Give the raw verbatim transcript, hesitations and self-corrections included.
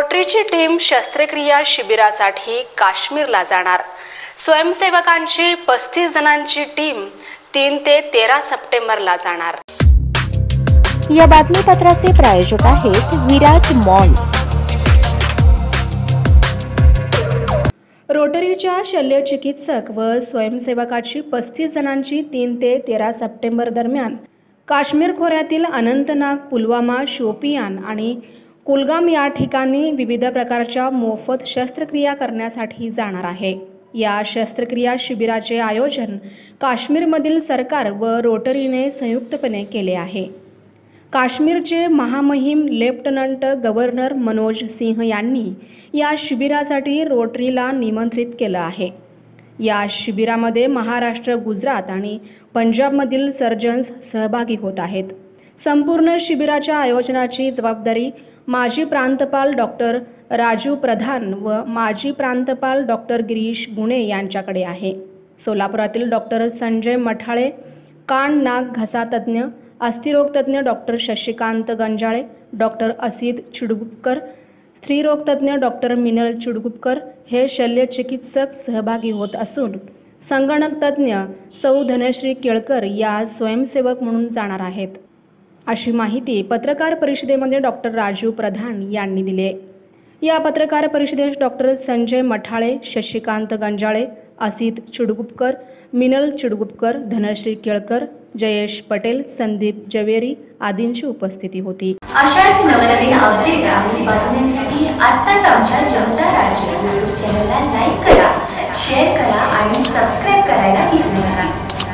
रोटरीची team शस्त्रक्रिया शिबिरासाठी काश्मीरला जाणार। स्वयंसेवकांची पस्तीस जणांची टीम तीन ते तेरा सप्टेंबरला जाणार। या बातमीपत्राचे प्रायोजक आहेत विराज मॉल। रोटरीच्या शल्यचिकित्सक व स्वयंसेवकाची पस्तीस जणांची तीन ते तेरा सप्टेंबर दरम्यान काश्मीर खोऱ्यातील अनंतनाग, पुलवामा, शोपियान आणि कुलगाम या ठिकाणी विविध प्रकारच्या मोफत शस्त्रक्रिया करण्यासाठी जाणार आहे। या शस्त्रक्रिया शिबिराचे आयोजन काश्मीरमधील सरकार व रोटरीने संयुक्तपणे केले आहे। काश्मीरचे महामहिम लेफ्टनंट गव्हर्नर मनोज सिंह यांनी या शिबिरासाठी रोटरीला निमंत्रित केलं आहे। या शिबिरामध्ये महाराष्ट्र, गुजरात आणि पंजाबमधील सर्जन्स सहभागी होत आहेत। संपूर्ण शिबिराच्या आयोजनाची जबाबदारी माजी प्रांतपाल डॉक्टर राजू प्रधान व माजी प्रांतपाल डॉक्टर गिरीश गुणे यांच्याकडे आहे। सोलापुरातील डॉक्टर संजय मठाळे, कान नाक घसा तज्ज्ञ, अस्थिरोग तज्ज्ञ डॉक्टर शशिकांत गंजाळे, डॉक्टर असित चिडगुपकर, स्त्रीरोग तज्ज्ञ डॉक्टर मिनल चिडगुपकर हे शल्यचिकित्सक सहभागी होत असून संगणक तज्ज्ञ सौ धनश्री केळकर या स्वयंसेवक म्हणून जाणार आहेत, अशी माहिती पत्रकार परिषदेमध्ये डॉक्टर राजू प्रधान यांनी दिली आहे। या पत्रकार परिषदेत डॉक्टर संजय मठाळे, शशिकांत गंजाळे, असित चिडगुपकर, मिनल चिडगुपकर, धनश्री केळकर, जयेश पटेल, संदीप जवेरी आदींची उपस्थिती होती। अशाच नवनवीन अपडेट आणि बातम्यांसाठी आत्ताच आमच्या जनता राज्य यूट्यूब चॅनलला लाईक करा, शेअर करा आणि सबस्क्राइब करायला विसरू नका।